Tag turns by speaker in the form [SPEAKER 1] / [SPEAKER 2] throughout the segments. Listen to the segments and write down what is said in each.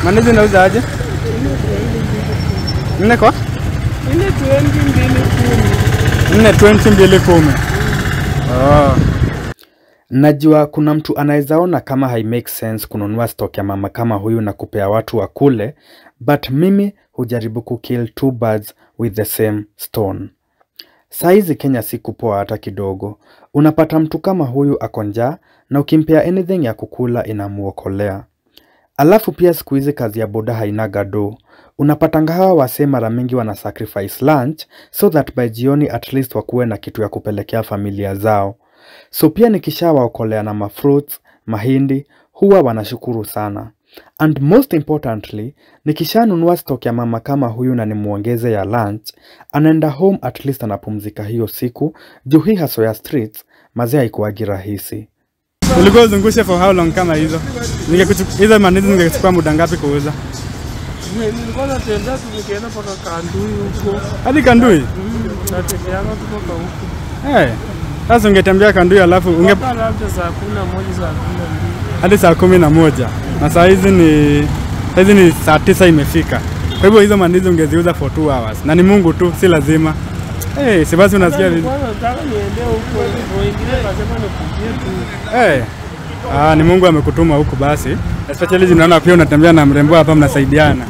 [SPEAKER 1] Mandizi unauza aje? Nne kwa? 4.20 Oh. Najua kuna mtu anaezaona kama hai make sense kununua stock ya mama kama huyu na kupea watu wa kule, but mimi hujaribu kukill two birds with the same stone. Saizi Kenya si kupoa hata kidogo. Unapata mtu kama huyu ako njaa na ukimpea anything ya kukula inamuokolea. Alafu pia siku hizi kazi ya boda haina gado. Unapatanga hawa wasee mara mingi wana sacrifice lunch so that by jioni at least wakuwe na kitu ya kupelekea familia zao. So pia nikishawaokolea na mafruits, mahindi, huwa wanashukuru sana. And most importantly, nikishanunua stock ya mama kama huyu na nimuongeze ya lunch, anaenda home at least anapumzika hiyo siku, juu hii hustle ya streets, mazee haikuwagi rahisi. Ulikuwa uzungushe for how long kama hizo? Hizo mandizi ningechukua muda ngapi kuuza?
[SPEAKER 2] Nilikuwa natembea tukienda mpaka Kandui huko.
[SPEAKER 1] Hadi Kandui?
[SPEAKER 2] Natembea kutoka huko.
[SPEAKER 1] Sasa ungetembea Kandui alafu
[SPEAKER 2] labda saa 11 saa 12.
[SPEAKER 1] Hadi saa 11. Na saa hizi ni saa 9 imefika. Kwa hivyo hizo mandizi ungeziuza for 2 hours. Na ni Mungu tu, si lazima. Si basi unasikia nini?
[SPEAKER 2] Nataka niende huko, wengine wanasema nipitie tu.
[SPEAKER 1] Ni Mungu amekutuma huku basi. Especially zinaona pia unatembea na mrembo hapa mnasaidiana.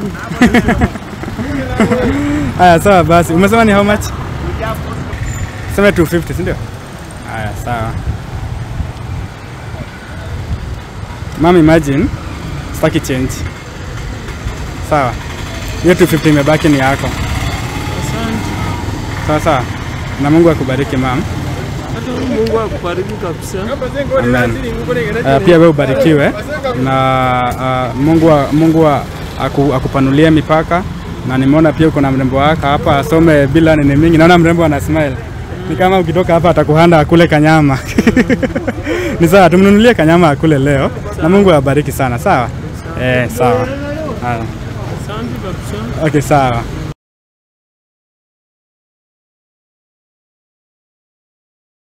[SPEAKER 1] Sawa basi. Umesema ni how much? Sema 250, si ndio? Sawa. Mama, imagine sitaki change. Sawa. Hiyo 250 imebaki ni yako.
[SPEAKER 2] Asante.
[SPEAKER 1] Sawa. Na Mungu akubariki mama.
[SPEAKER 2] Mungu akubariki kabisa.
[SPEAKER 1] Amen. Pia wewe ubarikiwe na Mungu akupanulie mipaka, na nimeona pia uko na mrembo wako hapa asome bila nini mingi. Naona mrembo ana smile. Ni kama ukitoka hapa atakuhanda akule kanyama. Ni sawa, tumnunulie kanyama akule leo na Mungu awabariki sana. Sawa? Sawa.
[SPEAKER 2] Asante kabisa.
[SPEAKER 1] Okay, sawa.